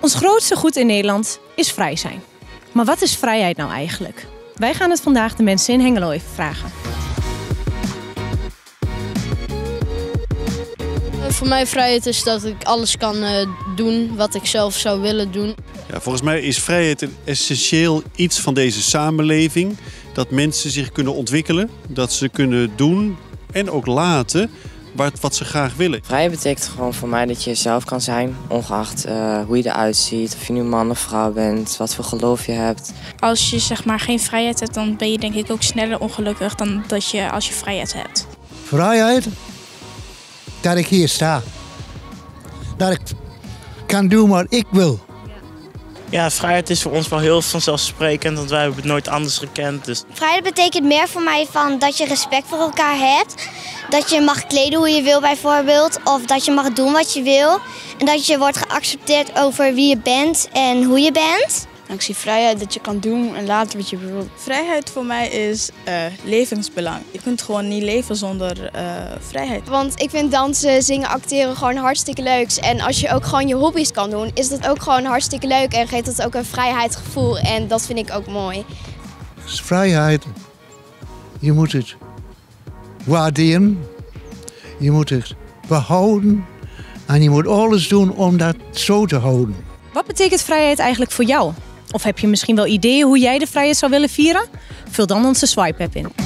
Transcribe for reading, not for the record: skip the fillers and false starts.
Ons grootste goed in Nederland is vrij zijn. Maar wat is vrijheid nou eigenlijk? Wij gaan het vandaag de mensen in Hengelo even vragen. Voor mij vrijheid is dat ik alles kan doen wat ik zelf zou willen doen. Ja, volgens mij is vrijheid een essentieel iets van deze samenleving. Dat mensen zich kunnen ontwikkelen, dat ze kunnen doen en ook laten wat ze graag willen. Vrijheid betekent gewoon voor mij dat je jezelf kan zijn, ongeacht hoe je eruit ziet, of je nu man of vrouw bent, wat voor geloof je hebt. Als je geen vrijheid hebt, dan ben je denk ik ook sneller ongelukkig dan dat je als je vrijheid hebt. Vrijheid? Dat ik hier sta. Dat ik kan doen wat ik wil. Ja, vrijheid is voor ons wel heel vanzelfsprekend, want wij hebben het nooit anders gekend. Dus. Vrijheid betekent meer voor mij van dat je respect voor elkaar hebt. Dat je mag kleden hoe je wil bijvoorbeeld. Of dat je mag doen wat je wil. En dat je wordt geaccepteerd over wie je bent en hoe je bent. Ik zie vrijheid dat je kan doen en laten wat je wilt. Vrijheid voor mij is levensbelang. Je kunt gewoon niet leven zonder vrijheid. Want ik vind dansen, zingen, acteren gewoon hartstikke leuk. En als je ook gewoon je hobby's kan doen, is dat ook gewoon hartstikke leuk. En geeft dat ook een vrijheidsgevoel. En dat vind ik ook mooi. Dus vrijheid, je moet het waarderen. Je moet het behouden. En je moet alles doen om dat zo te houden. Wat betekent vrijheid eigenlijk voor jou? Of heb je misschien wel ideeën hoe jij de vrijheid zou willen vieren? Vul dan onze Swipe-app in.